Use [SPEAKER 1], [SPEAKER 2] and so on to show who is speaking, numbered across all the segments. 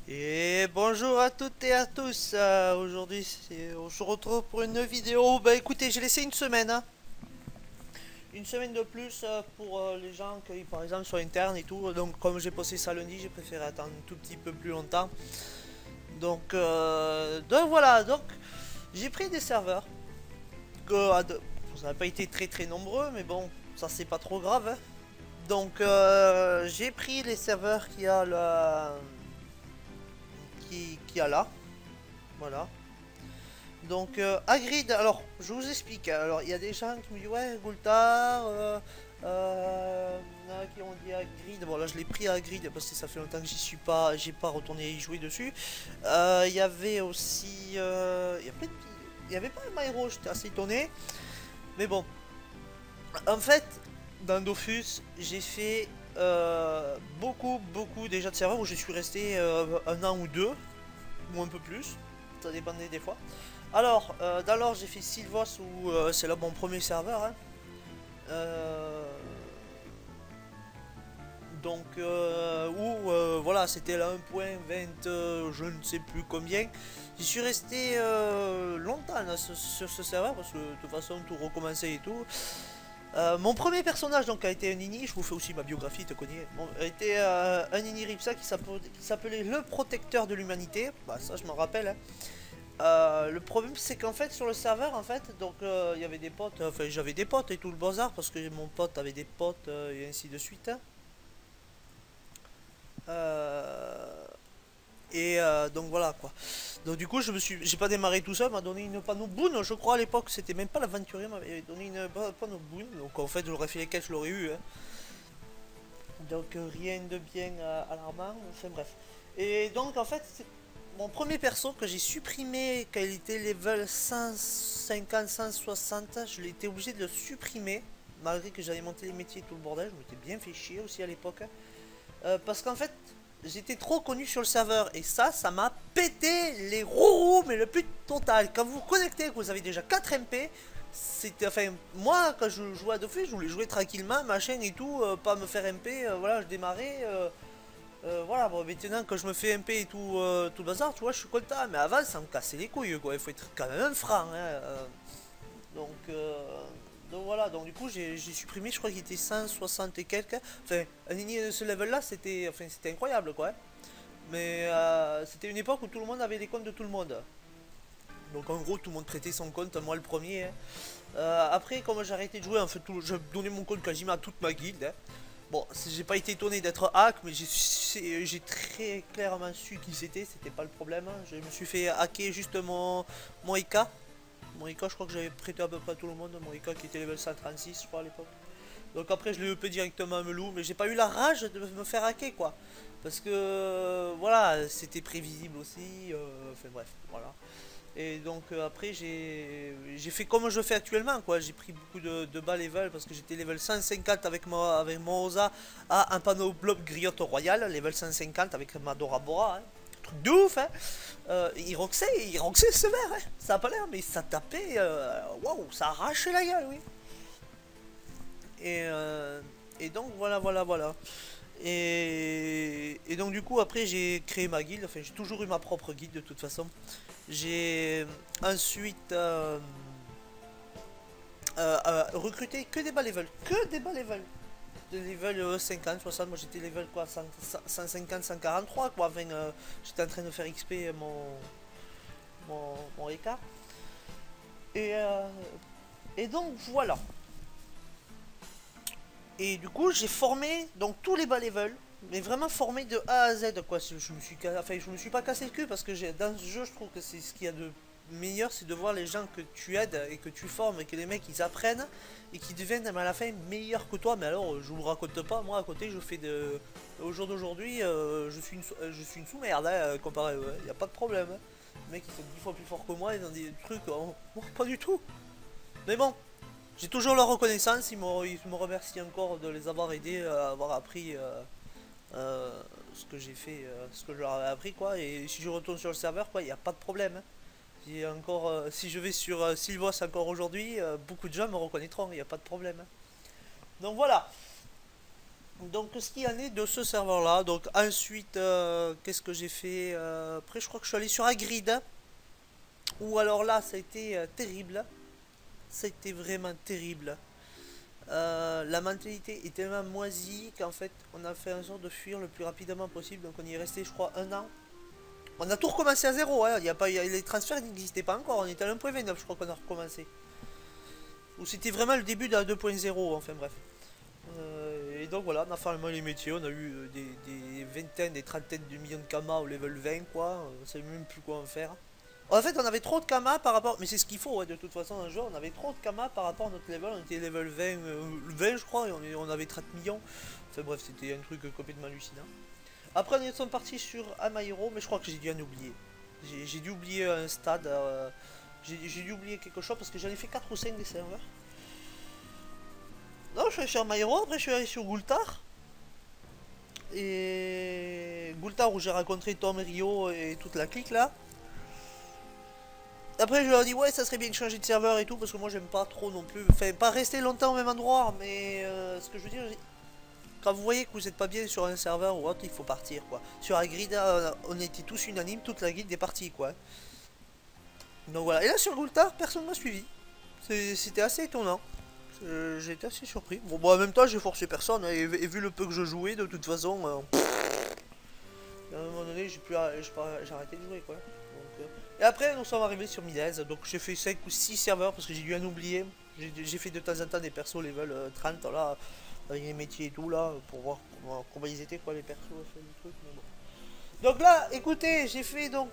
[SPEAKER 1] Et bonjour à toutes et à tous. Aujourd'hui, on se retrouve pour une vidéo. Bah écoutez, j'ai laissé une semaine, hein. Une semaine de plus pour les gens qui, par exemple, sont internes et tout. Donc, comme j'ai posté ça lundi, j'ai préféré attendre un tout petit peu plus longtemps. Donc voilà. Donc, j'ai pris des serveurs. Ça n'a pas été très très nombreux, mais bon, ça c'est pas trop grave, hein. Donc, j'ai pris les serveurs qui a là. Voilà. Donc, Hagrid, alors, je vous explique. Alors, il y a des gens qui me disent, ouais, Gultar, il y en a qui ont dit Hagrid. Bon, là, je l'ai pris à Hagrid parce que ça fait longtemps que j'y suis pas, j'ai pas retourné y jouer dessus. Il y avait aussi, il y avait pas Myro, j'étais assez étonné. Mais bon, en fait, dans Dofus, j'ai fait beaucoup déjà de serveurs où je suis resté un an ou deux, ou un peu plus. Ça dépendait des fois. Alors, d'alors j'ai fait Sylvos où c'est là mon premier serveur, hein. Euh, voilà, c'était là 1.20, je ne sais plus combien. J'y suis resté longtemps là, sur ce serveur parce que de toute façon tout recommençait et tout. Mon premier personnage donc a été un Nini, je vous fais aussi ma biographie, te connais. Bon, a été un Nini Ripsa qui s'appelait le protecteur de l'humanité. Bah ça je m'en rappelle, hein. Le problème c'est qu'en fait sur le serveur en fait donc il y avait des potes, enfin j'avais des potes et tout le bazar parce que mon pote avait des potes et ainsi de suite, hein. Euh, donc voilà quoi. Donc du coup j'ai pas démarré tout seul, m'a donné une panneau boon, je crois à l'époque c'était même pas l'aventurier, m'avait donné une panneau boon, donc en fait j'aurais fait les quêtes, je l'aurais eu, hein. Donc rien de bien alarmant, enfin bref. Et donc en fait mon premier perso que j'ai supprimé quand il était level 150, 160, je l'ai été obligé de le supprimer. Malgré que j'avais monté les métiers et tout le bordel, je m'étais bien fait chier aussi à l'époque, hein. Parce qu'en fait, j'étais trop connu sur le serveur. Et ça m'a pété les roux, mais le plus total. Quand vous vous connectez, que vous avez déjà 4 MP, c'était, enfin, moi, quand je jouais à Dofus, je voulais jouer tranquillement, machin et tout, pas me faire MP, voilà, je démarrais. Voilà, bon, maintenant quand je me fais MP et tout, tout le bazar, tu vois, je suis content. Mais avant, ça me cassait les couilles, quoi. Il faut être quand même un franc, hein. Donc, euh, donc voilà, donc du coup, j'ai supprimé, je crois qu'il était 160 et quelques. Enfin, aligné de ce level là, c'était incroyable, quoi, hein. Mais c'était une époque où tout le monde avait les comptes de tout le monde. Donc en gros, tout le monde prêtait son compte, moi le premier, hein. Après, comme j'ai arrêté de jouer, en fait, je donnais mon compte quasiment à toute ma guilde, hein. Bon, j'ai pas été étonné d'être hack, mais j'ai très clairement su qui c'était pas le problème, hein. Je me suis fait hacker juste mon IK. Mon IK, je crois que j'avais prêté à peu près à tout le monde, mon IK qui était level 136, je crois à l'époque. Donc après, je l'ai EP directement à Melou, mais j'ai pas eu la rage de me faire hacker, quoi. Parce que, voilà, c'était prévisible aussi, enfin bref, voilà. Et donc après j'ai fait comme je fais actuellement, quoi. J'ai pris beaucoup de bas level parce que j'étais level 150 avec mon Osa à un panneau blob griotte royale, level 150 avec ma Dora Bora, hein. Truc de ouf, hein. Il roxait sévère, hein. Ça a pas l'air, mais ça tapait, waouh, ça arrachait la gueule, oui. Et, euh, et donc voilà. Et donc du coup après j'ai créé ma guilde, enfin j'ai toujours eu ma propre guilde de toute façon. J'ai ensuite recruté que des bas level, que des bas level. De level 50, 60, moi j'étais level quoi, 150, 143 quoi, enfin, j'étais en train de faire XP mon écart. Et, euh, et donc voilà. Et du coup j'ai formé donc tous les bas level, mais vraiment formé de A à Z quoi. Je me suis pas cassé le cul parce que dans ce jeu je trouve que c'est ce qu'il y a de meilleur, c'est de voir les gens que tu aides et que tu formes et que les mecs ils apprennent et qui deviennent à la fin meilleurs que toi. Mais alors je vous le raconte pas, moi à côté je fais de au jour d'aujourd'hui je suis une sous-merde, hein, comparé à eux, hein. Y a pas de problème, hein. Les mecs ils sont 10 fois plus forts que moi, ils ont des trucs, oh, pas du tout. Mais bon, j'ai toujours leur reconnaissance, ils me remercient encore de les avoir aidés à avoir appris ce que j'ai fait, ce que je leur avais appris, quoi. Et si je retourne sur le serveur, quoi, il n'y a pas de problème, hein. Si je vais sur Sylvos encore aujourd'hui, beaucoup de gens me reconnaîtront, il n'y a pas de problème, hein. Donc voilà. Donc ce qu'il y en est de ce serveur là. Donc ensuite qu'est-ce que j'ai fait après je crois que je suis allé sur Agrid. Ou alors là ça a été terrible. Ça a été vraiment terrible. La mentalité est tellement moisie qu'en fait on a fait en sorte de fuir le plus rapidement possible. Donc on y est resté je crois un an. On a tout recommencé à zéro, hein. Les transferts n'existaient pas encore, on était à 1.29 je crois qu'on a recommencé. Ou c'était vraiment le début de la 2.0, enfin bref. Et donc voilà, on a fait les métiers, on a eu des vingtaines, des trentaines de millions de kamas au level 20 quoi, on savait même plus quoi en faire. En fait on avait trop de kamas par rapport, mais c'est ce qu'il faut ouais, de toute façon dans le jeu, on avait trop de kamas par rapport à notre level, on était level 20, 20 je crois, et on avait 30 millions. Enfin bref, c'était un truc complètement hallucinant. Après, nous sommes partis sur Amairo, mais je crois que j'ai dû en oublier. J'ai dû oublier un stade. J'ai dû oublier quelque chose parce que j'en ai fait 4 ou 5 des serveurs. Non, je suis allé sur Amairo, après je suis allé sur Gultar. Et Gultar où j'ai rencontré Tom et Rio et toute la clique là. Après, je leur ai dit, ouais, ça serait bien de changer de serveur et tout, parce que moi j'aime pas trop non plus. Enfin, pas rester longtemps au même endroit, mais ce que je veux dire, quand vous voyez que vous n'êtes pas bien sur un serveur ou autre, il faut partir quoi. Sur la grid, on était tous unanimes, toute la guilde est partie quoi. Donc voilà, et là sur Gultar, personne m'a suivi. C'était assez étonnant. J'ai été assez surpris. Bon, en même temps, j'ai forcé personne, hein, et vu le peu que je jouais, de toute façon, à un moment donné, j'ai arrêté de jouer quoi. Donc, et après, nous sommes arrivés sur Milez, donc j'ai fait 5 ou 6 serveurs parce que j'ai dû en oublier. J'ai fait de temps en temps des persos level 30 là, avec les métiers et tout là, pour voir comment ils étaient quoi les persos, les trucs, mais bon. Donc là, écoutez, j'ai fait donc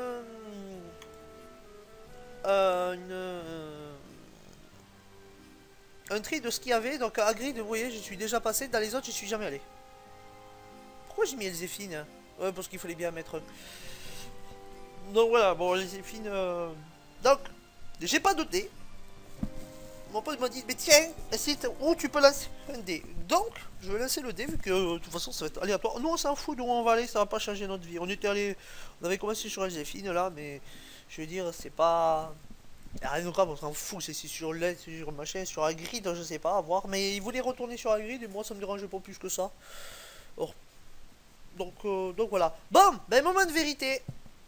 [SPEAKER 1] un tri de ce qu'il y avait. Donc à Grid, vous voyez, j'y suis déjà passé. Dans les autres, j'y suis jamais allé. Pourquoi j'ai mis Elzéphine? Ouais, parce qu'il fallait bien mettre. Donc voilà, bon, Elzéphine. Donc, j'ai pas de dé. Mon pote m'a dit, mais tiens, où tu peux lancer un dé. Donc, je vais lancer le dé, vu que de toute façon, ça va être aléatoire. Nous, on s'en fout d'où on va aller, ça va pas changer notre vie. On était allé. On avait commencé sur Elzéphine là, mais je veux dire, c'est pas. Rien de grave, on s'en fout, c'est sur l'aide, c'est sur machin, sur la grille, je sais pas, à voir. Mais il voulait retourner sur la grille et moi ça me dérangeait pas plus que ça. Or, donc voilà. Bon, ben moment de vérité.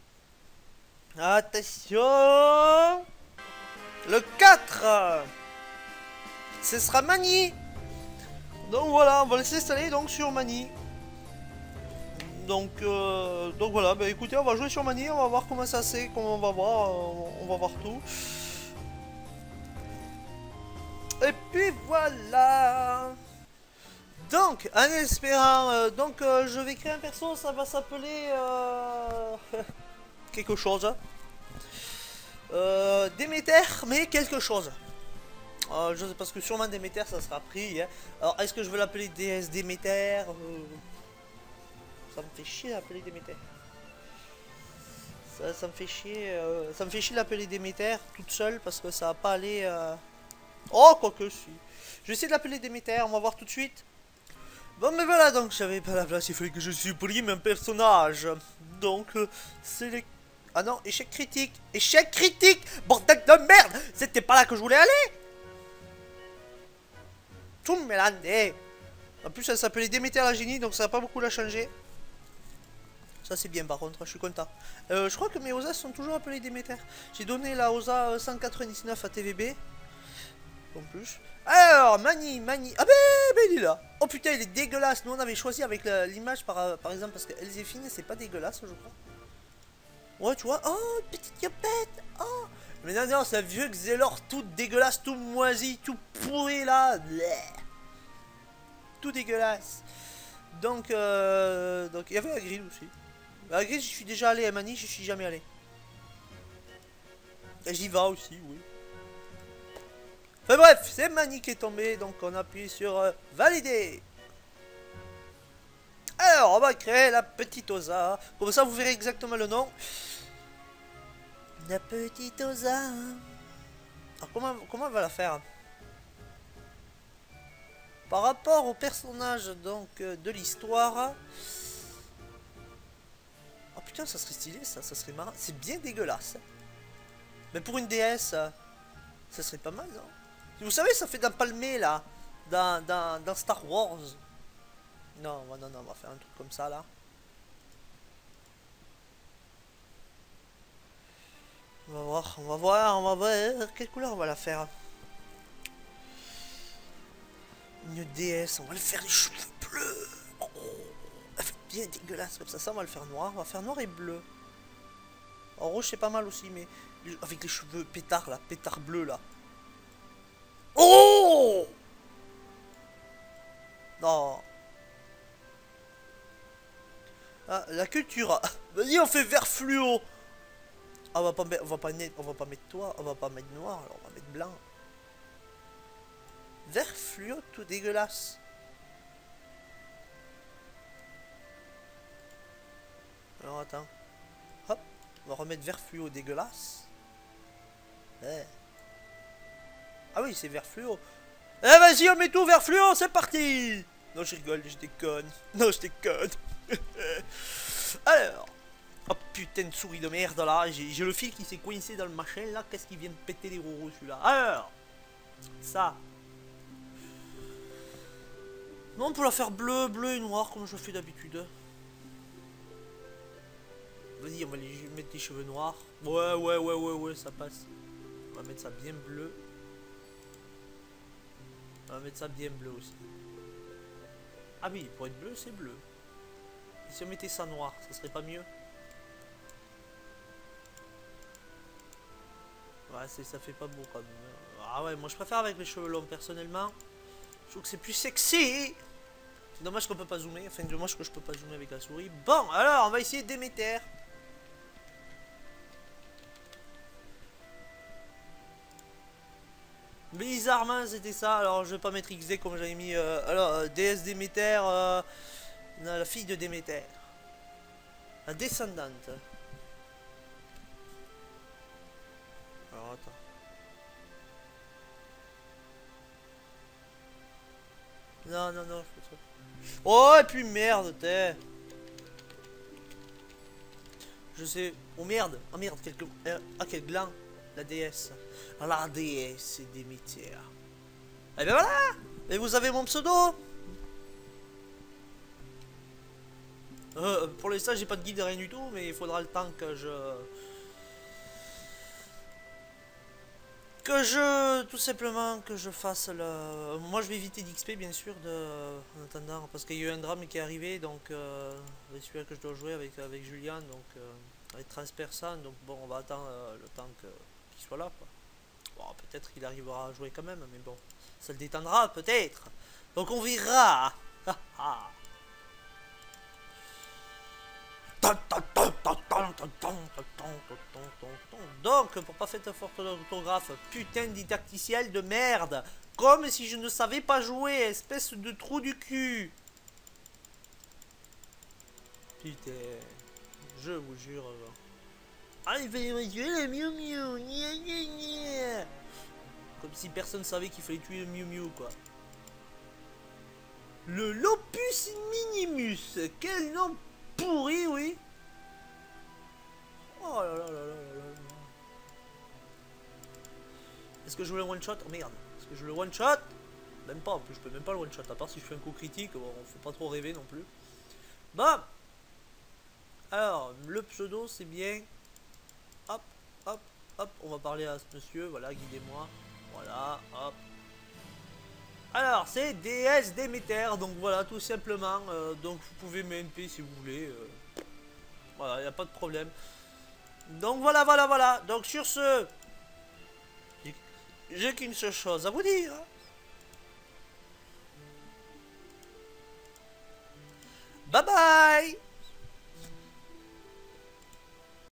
[SPEAKER 1] Attention. Le 4. Ce sera Mani. Donc voilà, on va laisser s'installer donc sur Mani. Donc voilà, bah écoutez, on va jouer sur Mani, on va voir comment ça c'est, comment on va voir, on va voir tout. Et puis voilà. Donc, en espérant, je vais créer un perso, ça va s'appeler quelque chose. Déméter, mais quelque chose. Je sais parce que sûrement Déméter ça sera pris. Hein. Alors, est-ce que je veux l'appeler DS Déméter ça me fait chier d'appeler Déméter. Ça me fait chier. Ça me fait chier d'appeler Déméter toute seule parce que ça va pas aller. Oh, quoique si. Je vais essayer de l'appeler Déméter, on va voir tout de suite. Bon, mais voilà, donc j'avais pas la place, il fallait que je supprime un personnage. Donc, c'est les. Ah non, échec critique. Échec critique. Bordel de merde. C'était pas là que je voulais aller. Tout me mélandé. En plus, elle s'appelait Déméter la génie, donc ça va pas beaucoup la changer. Ça c'est bien par contre, je suis content. Je crois que mes OSA sont toujours appelés Déméter. J'ai donné la OSA 199 à TVB. En plus. Alors, Mani. Ah ben il est là. Oh putain, il est dégueulasse. Nous on avait choisi avec l'image par exemple parce que Elzéphine c'est pas dégueulasse je crois. Ouais tu vois. Oh, petite yopette. Oh. Mais non, c'est un vieux Xelor tout dégueulasse, tout moisi, tout pourri là. Bleh. Tout dégueulasse. Donc il y avait la grille aussi. La grille, j'y suis déjà allé. À Mani, j'y suis jamais allé. Et j'y vais aussi, oui. Enfin bref, c'est Mani qui est tombé, donc on appuie sur valider. Alors, on va créer la petite Osa. Comme ça, vous verrez exactement le nom. La petite Osa. Alors, comment on va la faire? Par rapport au personnage donc de l'histoire. Oh putain, ça serait stylé, ça serait marrant. C'est bien dégueulasse. Mais pour une DS, ça serait pas mal, non? Vous savez, ça fait d'un palmé là, dans Star Wars. Non, non, non, on va faire un truc comme ça là. On va voir, on va voir, on va voir. Quelle couleur on va la faire? Une déesse, on va le faire les cheveux bleus. Oh, elle fait bien dégueulasse comme ça, on va le faire noir. On va faire noir et bleu. En rouge c'est pas mal aussi, mais avec les cheveux pétards là, pétard bleu là. Oh non. Ah, la culture. Vas-y, on fait vert fluo. Ah, on va pas mettre toi, on va pas mettre noir, alors on va mettre blanc. Vert fluo tout dégueulasse. Alors attends. Hop, on va remettre vert fluo dégueulasse. Ouais. Ah oui, c'est vert fluo. Eh vas-y, on met tout vert fluo, c'est parti. Non, je rigole, je déconne. Non, je déconne. Alors. Oh putain de souris de merde là. J'ai le fil qui s'est coincé dans le machin là. Qu'est-ce qui vient de péter les roues celui-là? Alors. Ça. Non, pour la faire bleu, bleu et noir comme je fais d'habitude. Vas-y, on va lui mettre les cheveux noirs. Ouais, ça passe. On va mettre ça bien bleu. On va mettre ça bien bleu aussi. Ah oui, pour être bleu, c'est bleu. Et si on mettait ça noir, ça serait pas mieux? Ouais, ça fait pas beau quand même. Ah ouais, moi je préfère avec les cheveux longs personnellement. Je trouve que c'est plus sexy. C'est dommage qu'on peut pas zoomer. Enfin, dommage que je peux pas zoomer avec la souris. Bon, alors, on va essayer Déméter. Bizarrement, c'était ça. Alors, je vais pas mettre XD comme j'avais mis. DS Déméter. La fille de Déméter. La descendante. Alors, attends. Non, non, non, je fais ça. Oh, et puis merde, t'es. Je sais. Oh merde. Oh merde, ah, quel gland. La déesse. La déesse, c'est Déméter. Et ben voilà. Et vous avez mon pseudo. Pour l'instant, j'ai pas de guide, rien du tout, mais il faudra le temps que tout simplement, que je fasse le... Moi, je vais éviter d'XP, bien sûr, en attendant, parce qu'il y a eu un drame qui est arrivé, donc, celui-là que je dois jouer avec Julian, donc, avec transperçant, donc bon, on va attendre le temps qu'il soit là, quoi. Bon, peut-être qu'il arrivera à jouer quand même, mais bon, ça le détendra, peut-être. Donc, on verra. Donc, pour pas faire de faute d'orthographe, putain de didacticiel de merde. Comme si je ne savais pas jouer, espèce de trou du cul. Putain, je vous jure. Ah, il fallait tuer le Miu Miu. Comme si personne savait qu'il fallait tuer le Miu Miu, quoi. Le Lopus Minimus. Quel nom pourri, oui. Oh là là là là là là. Est-ce que je veux le one shot? Oh merde. Est-ce que je veux le one shot? Même pas, en plus je peux même pas le one shot. À part si je fais un coup critique, bon, faut pas trop rêver non plus. Bon. Alors, le pseudo c'est bien. Hop, hop, hop. On va parler à ce monsieur. Voilà, guidez-moi. Voilà, hop. Alors, c'est DS Déméter. Donc voilà, tout simplement. Donc vous pouvez m'MP si vous voulez. Voilà, il n'y a pas de problème. Donc voilà. Donc sur ce, j'ai qu'une seule chose à vous dire. Bye bye.